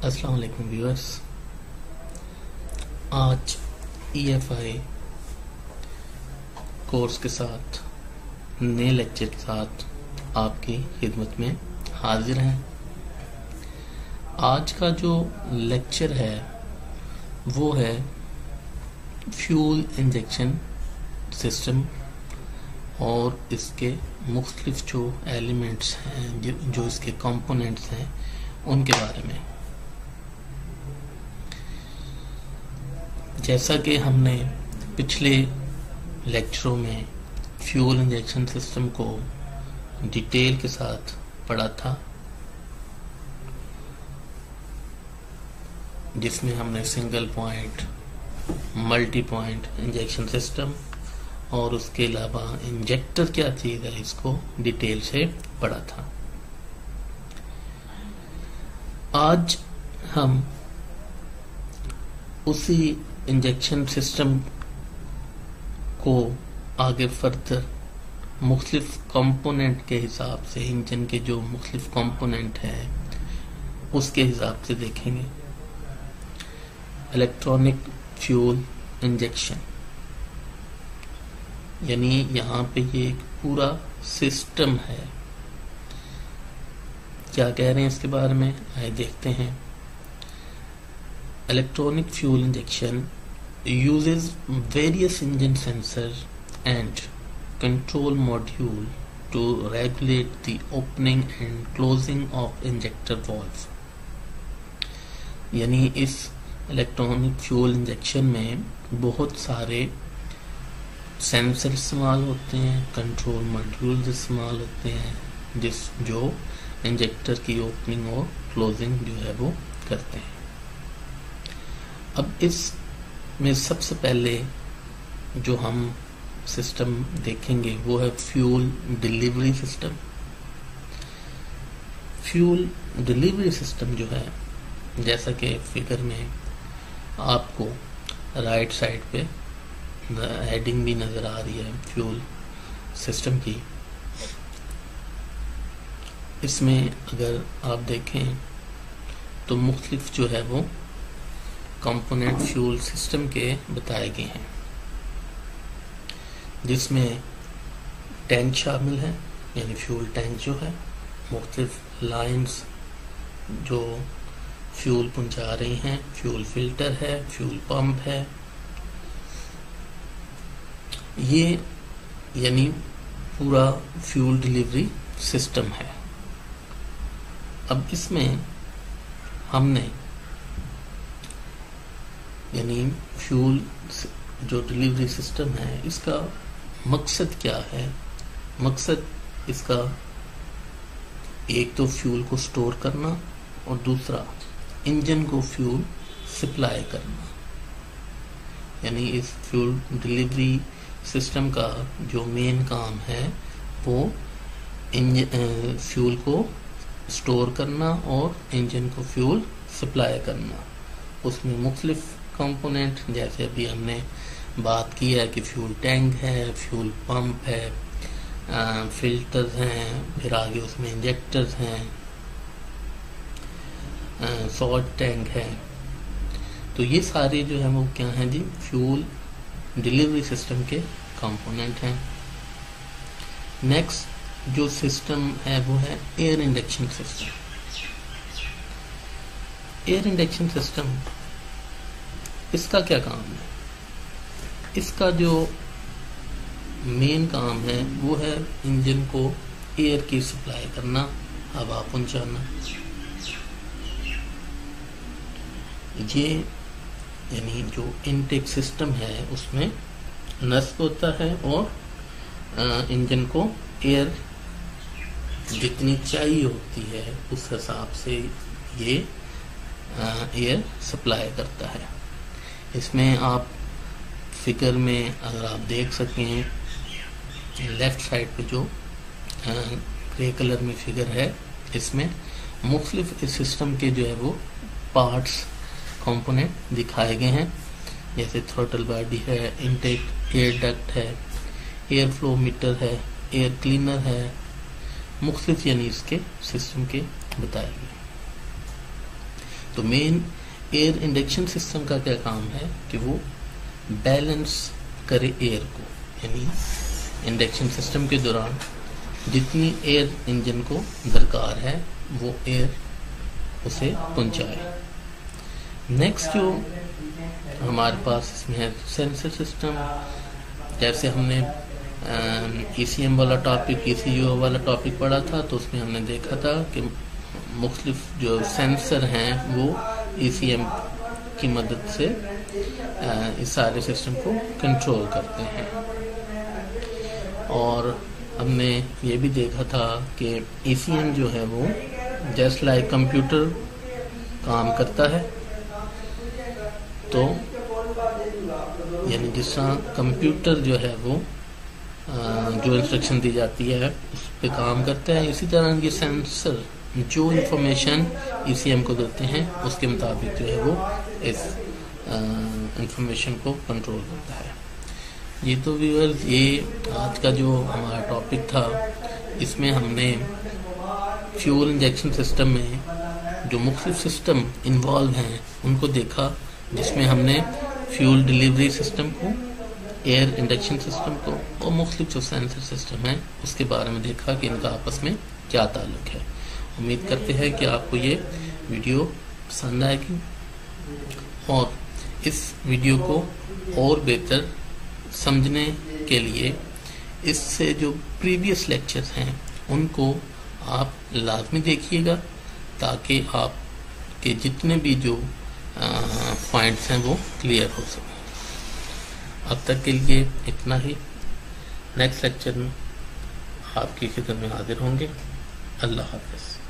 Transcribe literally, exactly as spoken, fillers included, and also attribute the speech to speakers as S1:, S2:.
S1: अस्सलाम वालेकुम व्यूअर्स। आज ई एफ आई कोर्स के साथ नए लेक्चर के साथ आपकी खिदमत में हाजिर हैं। आज का जो लेक्चर है वो है फ्यूल इंजेक्शन सिस्टम और इसके मुख्तलिफ जो एलिमेंट्स हैं, जो, जो इसके कंपोनेंट्स हैं, उनके बारे में। जैसा कि हमने पिछले लेक्चरों में फ्यूल इंजेक्शन सिस्टम को डिटेल के साथ पढ़ा था, जिसमें हमने single point, multi point injection system और उसके अलावा इंजेक्टर क्या चीज है इसको डिटेल से पढ़ा था। आज हम उसी इंजेक्शन सिस्टम को आगे फर्दर मुख्तलिफ कंपोनेंट के हिसाब से, इंजन के जो मुख्तलिफ कंपोनेंट हैं उसके हिसाब से देखेंगे। इलेक्ट्रॉनिक फ्यूल इंजेक्शन यानी यहाँ पे ये एक पूरा सिस्टम है। क्या कह रहे हैं इसके बारे में, आइए देखते हैं। Electronic fuel injection uses various engine sensors and control module to regulate the opening and closing of injector valve। यानी इस इलेक्ट्रॉनिक फ्यूल इंजेक्शन में बहुत सारे सेंसर इस्तेमाल होते हैं, कंट्रोल मॉड्यूल्स इस्तेमाल होते हैं, जिस जो इंजेक्टर की ओपनिंग और क्लोजिंग जो है वो करते हैं। अब इस में सबसे पहले जो हम सिस्टम देखेंगे वो है fuel delivery system. Fuel delivery system जो है, जैसा कि फिगर में आपको राइट साइड पे हेडिंग भी नजर आ रही है फ्यूल सिस्टम की, इसमें अगर आप देखें तो मुख्तलिफ जो है वो कंपोनेंट फ्यूल सिस्टम के बताए गए हैं, जिसमें टैंक शामिल है, यानी फ्यूल टैंक जो है, मुख्तलिफ लाइंस जो फ्यूल पहुंचा रही हैं, फ्यूल फिल्टर है, फ्यूल पंप है, ये यानी पूरा फ्यूल डिलीवरी सिस्टम है। अब इसमें हमने यानी फ्यूल जो डिलीवरी सिस्टम है इसका मकसद क्या है। मकसद इसका एक तो फ्यूल को स्टोर करना और दूसरा इंजन को फ्यूल सप्लाई करना। यानी इस फ्यूल डिलीवरी सिस्टम का जो मेन काम है वो इंजन फ्यूल को स्टोर करना और इंजन को फ्यूल सप्लाई करना। उसमें मुख्तलिफ कंपोनेंट, जैसे अभी हमने बात की है कि फ्यूल टैंक है, फ्यूल पंप है, आ, फिल्टर्स हैं, फिर आगे उसमें इंजेक्टर्स हैं, सॉल्ट टैंक है। तो ये सारे जो है वो क्या हैं जी, फ्यूल डिलीवरी सिस्टम के कंपोनेंट हैं। नेक्स्ट जो सिस्टम है वो है air induction system. Air induction system इसका क्या काम है? इसका जो मेन काम है वो है इंजन को एयर की सप्लाई करना, हवा पहुंचाना। ये यानी जो इनटेक सिस्टम है उसमें नस्ब होता है और इंजन को एयर जितनी चाहिए होती है उस हिसाब से ये एयर सप्लाई करता है। इसमें आप फिगर में अगर आप देख सकें, लेफ्ट साइड पे जो ग्रे कलर में फिगर है, इसमें मुख्तलिफ इस सिस्टम के जो है वो पार्ट्स कंपोनेंट दिखाए गए हैं, जैसे थ्रोटल बॉडी है, इनटेक एयर डक्ट है, एयर फ्लो मीटर है, एयर क्लीनर है, मुख्तलिफ यानी इसके सिस्टम के बताए गए। تو مین ایئر انڈکشن سسٹم کا کیا کام ہے کہ وہ بیلنس کرے ایئر کو، یعنی انڈکشن سسٹم کے دوران جتنی ایئر انجن کو درکار ہے وہ ایئر اسے پہنچائے۔ نیکسٹ جو ہمارے پاس اس میں ہے سینسر سسٹم۔ جیسے ہم نے ای سی ایم والا ٹاپک، ای سی یو والا ٹاپک پڑھا تھا، تو اس میں ہم نے دیکھا تھا کہ مختلف جو سینسر ہیں وہ ای سی ایم کی مدد سے اس سارے سسٹم کو کنٹرول کرتے ہیں۔ اور ہم نے یہ بھی دیکھا تھا کہ ای سی ایم جو ہے وہ جسٹ لائک کمپیوٹر کام کرتا ہے، تو یعنی جس طرح کمپیوٹر جو ہے وہ جو انسٹرکشن دی جاتی ہے اس پہ کام کرتا ہے، اسی طرح یہ سینسر جو انفارمیشن ای سی ایم کو دیتے ہیں اس کے مطابق جو ہے وہ اس انفارمیشن کو کنٹرول کرتا ہے۔ یہ تو ویورز یہ آج کا جو ہمارا ٹاپک تھا، اس میں ہم نے فیول انجیکشن سسٹم میں جو مختلف سسٹم انوالو ہیں ان کو دیکھا، جس میں ہم نے فیول ڈیلیوری سسٹم کو، ایئر انڈکشن سسٹم کو اور مختلف جو سینسر سسٹم ہیں اس کے بارے میں دیکھا کہ ان کا آپس میں کیا تعلق ہے۔ امید کرتے ہیں کہ آپ کو یہ ویڈیو پسند آئے گی، اور اس ویڈیو کو اور بہتر سمجھنے کے لیے اس سے جو پریویس لیکچرز ہیں ان کو آپ لازمی دیکھیے گا، تاکہ آپ کے جتنے بھی جو پوائنٹس ہیں وہ کلیئر ہو سکیں۔ اب تک کے لیے اتنا ہی، نیکسٹ لیکچر میں آپ کی خدمت میں حاضر ہوں گے۔ اللہ حافظ۔